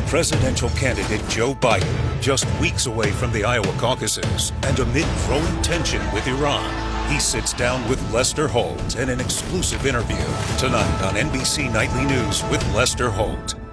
Presidential candidate Joe Biden, just weeks away from the Iowa caucuses, and amid growing tension with Iran, he sits down with Lester Holt in an exclusive interview tonight on NBC Nightly News with Lester Holt.